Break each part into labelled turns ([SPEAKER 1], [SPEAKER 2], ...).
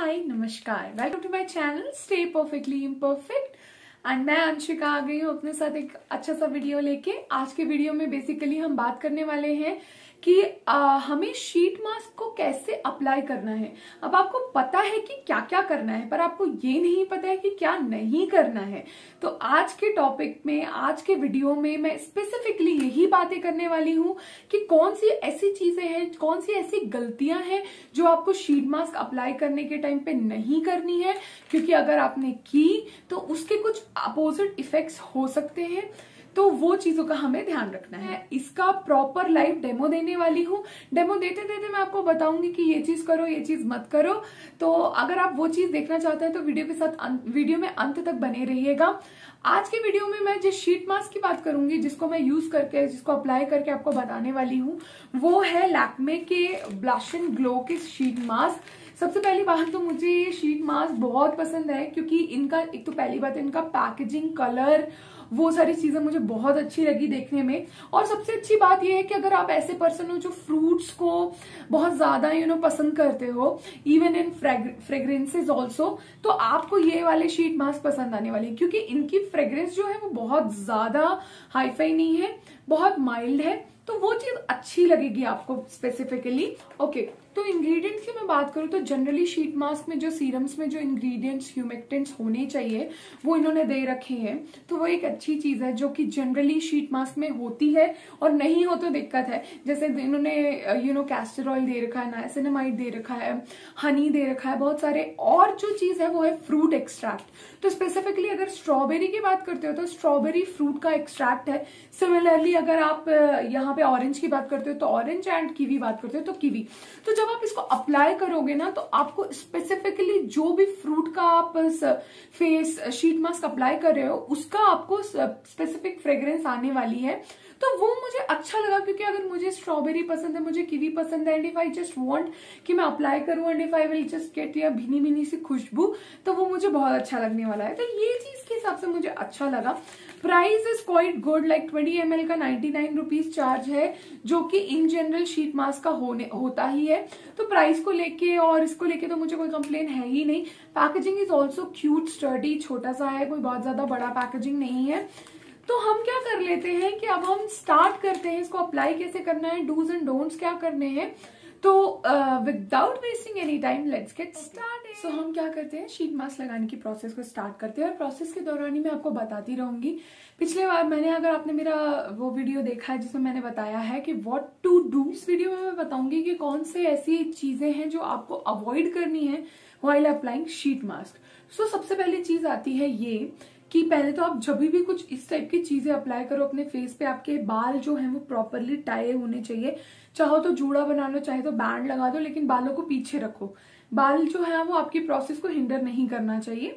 [SPEAKER 1] हाय नमस्कार, welcome to my channel stay perfectly imperfect. And मैं अंशिका आ गई हूँ अपने साथ एक अच्छा सा वीडियो लेके। आज के वीडियो में बेसिकली हम बात करने वाले हैं कि हमें शीट मास्क को कैसे अप्लाई करना है। अब आपको पता है कि क्या क्या करना है, पर आपको ये नहीं पता है कि क्या नहीं करना है। तो आज के टॉपिक में, आज के वीडियो में मैं स्पेसिफिकली यही बातें करने वाली हूँ कि कौन सी ऐसी चीजें हैं, कौन सी ऐसी गलतियां हैं जो आपको शीट मास्क अप्लाई करने के टाइम पे नहीं करनी है, क्योंकि अगर आपने की तो उसके कुछ अपोजिट इफेक्ट्स हो सकते हैं। तो वो चीजों का हमें ध्यान रखना है। इसका प्रॉपर लाइव डेमो देने वाली हूँ। डेमो देते देते मैं आपको बताऊंगी कि ये चीज करो, ये चीज मत करो। तो अगर आप वो चीज देखना चाहते हैं तो वीडियो के साथ वीडियो में अंत तक बने रहिएगा। आज के वीडियो में मैं जिस शीट मास्क की बात करूंगी, जिसको मैं यूज करके, जिसको अप्लाई करके आपको बताने वाली हूँ, वो है लैक्मे के ब्लश एंड ग्लो के शीट मास्क। सबसे पहली बात तो मुझे ये शीट मास्क बहुत पसंद है, क्योंकि इनका एक तो पहली बात है इनका पैकेजिंग, कलर, वो सारी चीजें मुझे बहुत अच्छी लगी देखने में। और सबसे अच्छी बात यह है कि अगर आप ऐसे पर्सन हो जो फ्रूट्स को बहुत ज्यादा पसंद करते हो, इवन इन फ्रेग्रेंसेस ऑल्सो, तो आपको ये वाले शीट मास्क पसंद आने वाले हैं, क्योंकि इनकी फ्रेग्रेंस जो है वो बहुत ज्यादा हाईफाई नहीं है, बहुत माइल्ड है। तो वो चीज अच्छी लगेगी आपको स्पेसिफिकली। ओके, तो इंग्रेडिएंट्स की मैं बात करूं तो जनरली शीट मास्क में जो सीरम्स में जो इंग्रेडिएंट्स, ह्यूमेक्टेंट्स होने चाहिए वो इन्होंने दे रखे हैं। तो वो एक अच्छी चीज है जो कि जनरली शीट मास्क में होती है, और नहीं हो तो दिक्कत है। जैसे इन्होंने कैस्टर ऑयल दे रखा है, नाइसिनामाइड दे रखा है, हनी दे रखा है, बहुत सारे। और जो चीज है वो है फ्रूट एक्सट्रैक्ट। तो स्पेसिफिकली अगर स्ट्रॉबेरी की बात करते हो तो स्ट्रॉबेरी फ्रूट का एक्सट्रैक्ट है। सिमिलरली अगर आप यहाँ पे ऑरेंज की बात करते हो तो ऑरेंज, एंड कीवी बात करते हो तो कीवी। तो जब आप इसको अप्लाई करोगे ना, तो आपको स्पेसिफिकली जो भी फ्रूट का आप फेस शीट मास्क अप्लाई कर रहे हो उसका आपको स्पेसिफिक फ्रेग्रेंस आने वाली है। तो वो मुझे अच्छा लगा, क्योंकि अगर मुझे स्ट्रॉबेरी पसंद है, मुझे कीवी पसंद है, and if I just want कि मैं अप्लाई करूं and if I will just get या भीनी भीनी सी खुशबू, तो वो मुझे बहुत अच्छा लगने वाला है। तो ये चीज के हिसाब से मुझे अच्छा लगा। Price is quite good, like 20 ml का 99 रुपीज चार्ज है, जो कि इन जनरल शीट मास्क का होता ही है। तो प्राइस को लेके और इसको लेके तो मुझे कोई कंप्लेन है ही नहीं। Packaging is also cute, sturdy, छोटा सा है, कोई बहुत ज्यादा बड़ा पैकेजिंग नहीं है। तो हम क्या कर लेते हैं कि अब हम स्टार्ट करते हैं इसको अप्लाई कैसे करना है, डूज एंड डोंट्स क्या करने हैं। तो without wasting any time let's get started. So हम क्या करते हैं, शीट मास्क लगाने की प्रोसेस को स्टार्ट करते हैं, और प्रोसेस के दौरान ही मैं आपको बताती रहूंगी। पिछले बार अगर आपने मेरा वो वीडियो देखा है जिसमें मैंने बताया है कि व्हाट टू डू, इस वीडियो में मैं बताऊंगी कि कौन से ऐसी चीजें हैं जो आपको अवॉइड करनी है while applying sheet mask. So सबसे पहली चीज आती है ये कि पहले तो आप जब भी कुछ इस टाइप की चीजें अप्लाई करो अपने फेस पे, आपके बाल जो है वो प्रॉपरली टाई होने चाहिए। चाहो तो जूड़ा बना लो, चाहे तो बैंड लगा दो, लेकिन बालों को पीछे रखो। बाल जो है वो आपकी प्रोसेस को हिंडर नहीं करना चाहिए।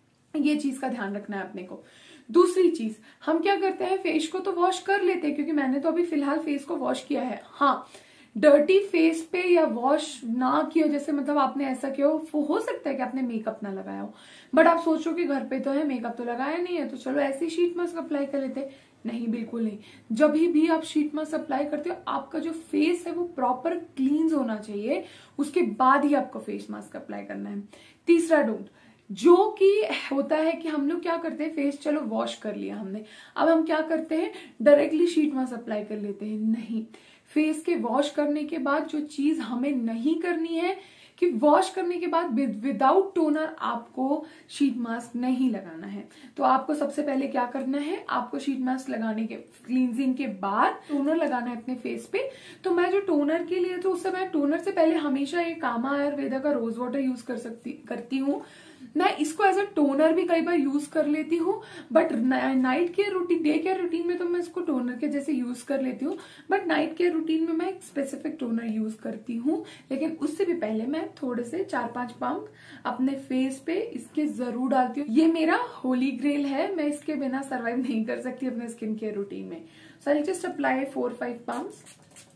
[SPEAKER 1] ये चीज का ध्यान रखना है अपने को। दूसरी चीज, हम क्या करते हैं, फेस को तो वॉश कर लेते हैं, क्योंकि मैंने तो अभी फिलहाल फेस को वॉश किया है। हाँ, डर्टी फेस पे या वॉश ना किया, जैसे मतलब आपने ऐसा किया हो सकता है कि आपने मेकअप ना लगाया हो, बट आप सोचो कि घर पे तो है, मेकअप तो लगाया नहीं है, तो चलो ऐसी शीट मास्क अप्लाई कर लेते। नहीं, बिल्कुल नहीं। जब भी आप शीट मास्क अप्लाई करते हो, आपका जो फेस है वो प्रॉपर क्लींस होना चाहिए, उसके बाद ही आपको फेस मास्क अप्लाई करना है। तीसरा डोंट, जो कि होता है कि हम लोग क्या करते हैं, फेस चलो वॉश कर लिया हमने, अब हम क्या करते हैं, डायरेक्टली शीट मास्क अप्लाई कर लेते हैं। नहीं, फेस के वॉश करने के बाद जो चीज हमें नहीं करनी है कि वॉश करने के बाद विदाउट टोनर आपको शीट मास्क नहीं लगाना है। तो आपको सबसे पहले क्या करना है, आपको शीट मास्क लगाने के क्लींजिंग के बाद टोनर लगाना है अपने फेस पे। तो मैं जो टोनर के लिए, तो उससे मैं टोनर से पहले हमेशा ये कामा आयुर्वेदा का रोज वाटर यूज करती हूँ। मैं इसको एज अ टोनर भी कई बार यूज कर लेती हूँ, but night care routine, day care routine में तो मैं इसको टोनर के जैसे यूज कर लेती हूँ, बट नाइट केयर रूटीन में मैं एक स्पेसिफिक टोनर यूज करती हूँ। लेकिन उससे भी पहले मैं थोड़े से 4-5 पंप अपने फेस पे इसके जरूर डालती हूँ। ये मेरा होली ग्रेल है, मैं इसके बिना सर्वाइव नहीं कर सकती अपने स्किन केयर रूटीन में। So I just apply 4-5 pumps.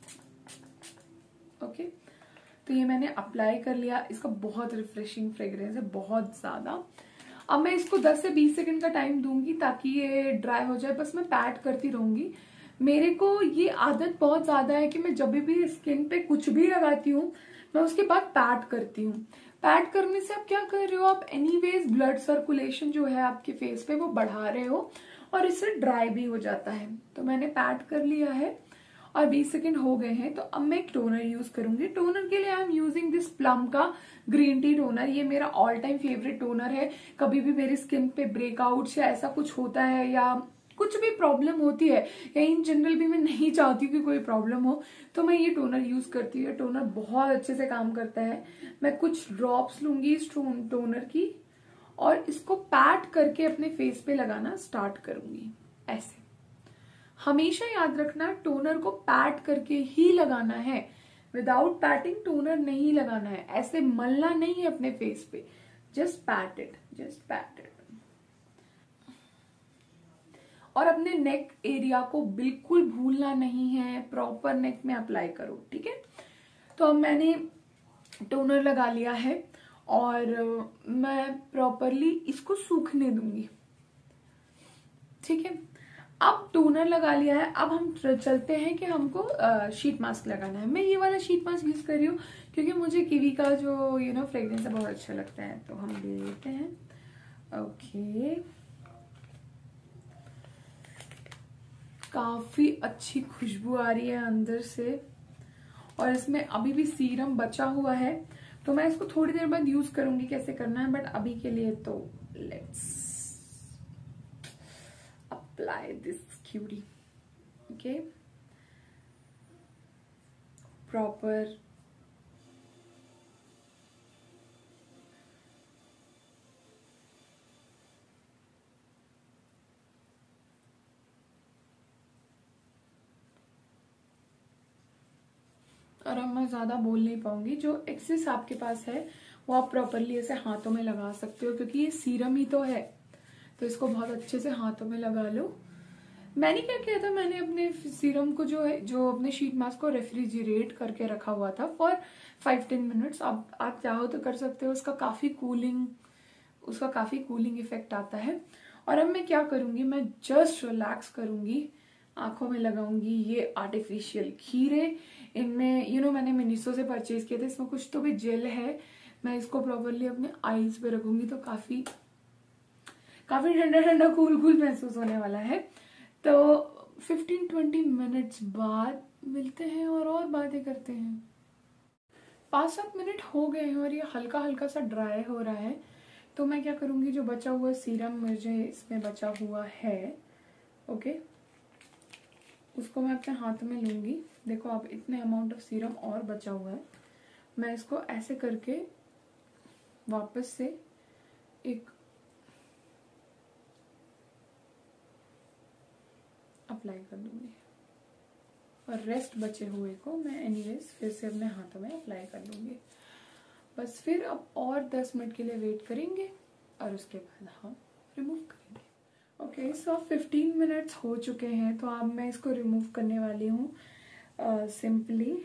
[SPEAKER 1] Okay, तो ये मैंने अप्लाई कर लिया। इसका बहुत रिफ्रेशिंग फ्रेग्रेंस है, बहुत ज्यादा। अब मैं इसको 10 से 20 सेकंड का टाइम दूंगी ताकि ये ड्राई हो जाए। बस मैं पैट करती रहूंगी। मेरे को ये आदत बहुत ज्यादा है कि मैं जब भी स्किन पे कुछ भी लगाती हूँ, मैं उसके बाद पैट करती हूँ। पैट करने से आप क्या कर रहे हो, आप एनीवेज ब्लड सर्कुलेशन जो है आपके फेस पे वो बढ़ा रहे हो और इससे ड्राई भी हो जाता है। तो मैंने पैट कर लिया है और 20 सेकंड हो गए हैं। तो अब मैं एक टोनर यूज करूंगी। टोनर के लिए I am using this Plum का ग्रीन टी टोनर। ये मेरा ऑल टाइम फेवरेट टोनर है। कभी भी मेरी स्किन पे ब्रेकआउट या ऐसा कुछ होता है या कुछ भी प्रॉब्लम होती है या इन जनरल भी मैं नहीं चाहती कि कोई प्रॉब्लम हो, तो मैं ये टोनर यूज करती हूँ। टोनर बहुत अच्छे से काम करता है। मैं कुछ ड्रॉप्स लूंगी इस टोनर की और इसको पैट करके अपने फेस पे लगाना स्टार्ट करूंगी। ऐसे हमेशा याद रखना, टोनर को पैट करके ही लगाना है। विदाउट पैटिंग टोनर नहीं लगाना है। ऐसे मलना नहीं है अपने फेस पे, just pat it, just pat it. और अपने नेक एरिया को बिल्कुल भूलना नहीं है, प्रॉपर नेक में अप्लाई करो, ठीक है। तो अब मैंने टोनर लगा लिया है और मैं प्रॉपरली इसको सूखने दूंगी, ठीक है। अब टोनर लगा लिया है, अब हम चलते हैं कि हमको शीट मास्क लगाना है। मैं ये वाला शीट मास्क यूज कर रही हूँ क्योंकि मुझे किवी का जो फ्रेग्रेंस है बहुत अच्छा लगता है। तो हम ले लेते हैं। ओके, काफी अच्छी खुशबू आ रही है अंदर से और इसमें अभी भी सीरम बचा हुआ है, तो मैं इसको थोड़ी देर बाद यूज करूंगी कैसे करना है। बट अभी के लिए तो let's apply this cutie. Okay, proper और अब मैं ज्यादा बोल नहीं पाऊंगी। जो एक्सेस आपके पास है वो आप प्रॉपरली ऐसे हाथों में लगा सकते हो क्योंकि ये सीरम ही तो है, तो इसको बहुत अच्छे से हाथों में लगा लो। मैंने क्या किया था, मैंने अपने सीरम को जो अपने शीट मास्क को रेफ्रिजरेट करके रखा हुआ था फॉर 5-10 मिनट्स। आप चाहो तो कर सकते हो। उसका काफी कूलिंग इफेक्ट आता है। और अब मैं क्या करूंगी, मैं जस्ट रिलैक्स करूंगी, आंखों में लगाऊंगी ये आर्टिफिशियल खीरे। इनमें मैंने मिनिसो से परचेज किया था, इसमें कुछ तो भी जेल है। मैं इसको प्रॉपरली अपने आईज पे रखूंगी तो काफी ठंडा ठंडा कूल महसूस होने वाला है। तो 15-20 मिनट्स बाद मिलते हैं और बातें करते हैं। 5-7 मिनट हो गए हैं और ये हल्का हल्का सा ड्राई हो रहा है। तो मैं क्या करूंगी, जो बचा हुआ सीरम मुझे इसमें बचा हुआ है, ओके, उसको मैं अपने हाथ में लूंगी। देखो आप, इतने अमाउंट ऑफ सीरम और बचा हुआ है। मैं इसको ऐसे करके वापस से एक अप्लाई कर दूंगी और रेस्ट बचे हुए को मैं एनीवेज फिर से अपने हाथों में अप्लाई कर लूंगी। बस फिर अब और 10 मिनट के लिए वेट करेंगे और उसके बाद हम रिमूव करेंगे। ओके, सो 15 मिनट्स हो चुके हैं। तो अब मैं इसको रिमूव करने वाली हूँ सिंपली।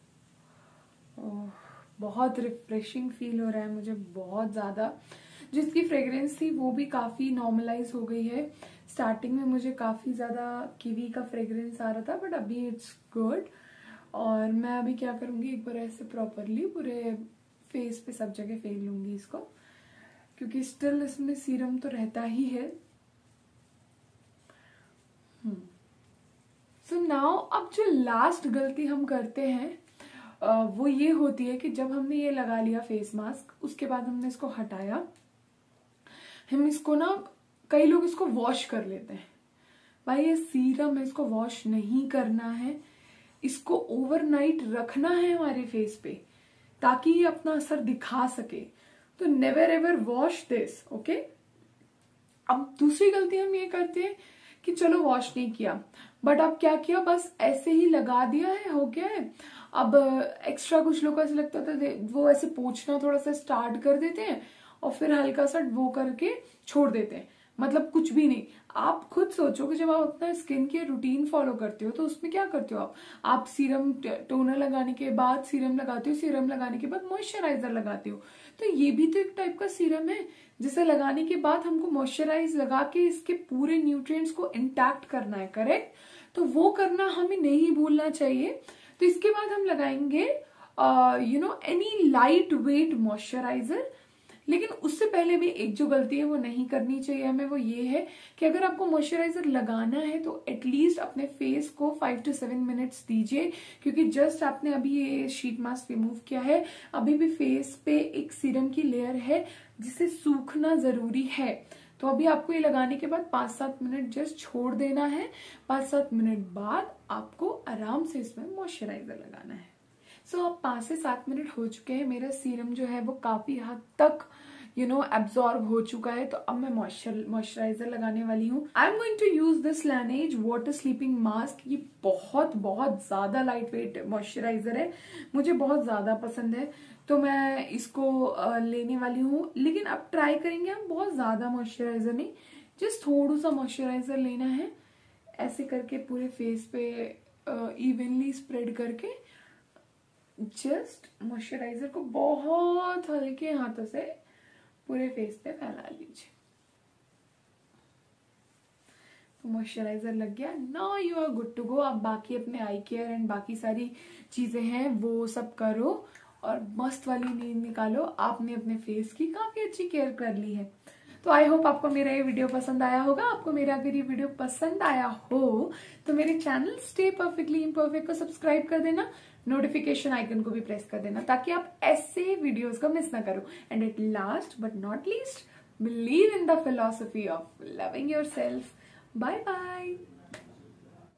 [SPEAKER 1] बहुत रिफ्रेशिंग फील हो रहा है मुझे, बहुत ज़्यादा। जिसकी फ्रेग्रेंस थी वो भी काफ़ी नॉर्मलाइज हो गई है। स्टार्टिंग में मुझे काफ़ी ज़्यादा कीवी का फ्रेग्रेंस आ रहा था, बट अभी इट्स गुड। और मैं अभी क्या करूँगी, एक बार ऐसे प्रॉपरली पूरे फेस पे सब जगह फेर लूँगी इसको, क्योंकि स्टिल इसमें सीरम तो रहता ही है। सो नाउ अब जो लास्ट गलती हम करते हैं वो ये होती है कि जब हमने ये लगा लिया फेस मास्क, उसके बाद हमने इसको हटाया, हम इसको ना, कई लोग इसको वॉश कर लेते हैं। भाई ये सीरम है, इसको वॉश नहीं करना है। इसको ओवरनाइट रखना है हमारे फेस पे ताकि ये अपना असर दिखा सके। तो never ever wash this, okay. अब दूसरी गलती हम ये करते हैं कि चलो वॉश नहीं किया, बट अब क्या किया, बस ऐसे ही लगा दिया है, हो गया है। अब एक्स्ट्रा कुछ लोग को ऐसा लगता था वो ऐसे पोंछना थोड़ा सा स्टार्ट कर देते हैं और फिर हल्का सा वो करके छोड़ देते हैं, मतलब कुछ भी नहीं। आप खुद सोचो कि जब आप अपना स्किन केयर रूटीन फॉलो करते हो तो उसमें क्या करते हो आप सीरम, टोनर लगाने के बाद सीरम लगाते हो, सीरम लगाने के बाद मॉइस्चराइजर लगाते हो। तो ये भी तो एक टाइप का सीरम है जिसे लगाने के बाद हमको मॉइस्चराइज लगा के इसके पूरे न्यूट्रिएंट्स को इंटैक्ट करना है, करेक्ट। तो वो करना हमें नहीं भूलना चाहिए। तो इसके बाद हम लगाएंगे एनी लाइट वेट मॉइस्चराइजर। लेकिन उससे पहले भी एक जो गलती है वो नहीं करनी चाहिए हमें, वो ये है कि अगर आपको मॉइस्चराइजर लगाना है तो एटलीस्ट अपने फेस को 5 to 7 मिनट्स दीजिए, क्योंकि जस्ट आपने अभी ये शीट मास्क रिमूव किया है, अभी भी फेस पे एक सीरम की लेयर है जिसे सूखना जरूरी है। तो अभी आपको ये लगाने के बाद 5-7 मिनट जस्ट छोड़ देना है। 5-7 मिनट बाद आपको आराम से इसमें मॉइस्चराइजर लगाना है। सो अब 5 से 7 मिनट हो चुके हैं, मेरा सीरम जो है वो काफी हद तक एब्जॉर्ब हो चुका है। तो अब मैं मॉइस्चराइजर लगाने वाली हूँ। I am going to use this Laneige water sleeping mask. ये बहुत बहुत ज्यादा लाइट वेट मॉइस्चराइजर है, मुझे बहुत ज्यादा पसंद है, तो मैं इसको लेने वाली हूँ। लेकिन अब ट्राई करेंगे हम बहुत ज्यादा मॉइस्चराइजर नहीं, जस्ट थोड़ा सा मॉइस्चराइजर लेना है, ऐसे करके पूरे फेस पे इवनली स्प्रेड करके जस्ट मॉइस्चराइजर को बहुत हल्के हाथों से पूरे फेस पे फैला लीजिए। तो मॉइस्चराइजर लग गया, now you are good to go. अब बाकी अपने आई केयर एंड बाकी सारी चीजें हैं वो सब करो और मस्त वाली नींद निकालो। आपने अपने फेस की काफी अच्छी केयर कर ली है। तो आई होप आपको मेरा ये वीडियो पसंद आया होगा। आपको मेरा अगर ये वीडियो पसंद आया हो तो मेरे चैनल स्टे परफेक्टली इम्परफेक्ट को सब्सक्राइब कर देना, नोटिफिकेशन आइकन को भी प्रेस कर देना, ताकि आप ऐसे वीडियोस को मिस ना करो। And at last but not least, believe in the philosophy of loving yourself. Bye bye.